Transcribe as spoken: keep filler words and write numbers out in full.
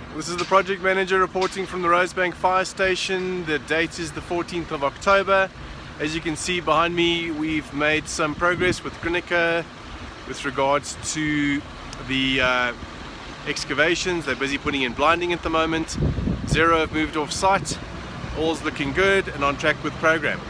This is the project manager reporting from the Rosebank Firestation. The date is the fourteenth of October. As you can see behind me, we've made some progress with Grinaker with regards to the uh, excavations. They're busy putting in blinding at the moment. Zero have moved off site. All's looking good and on track with program.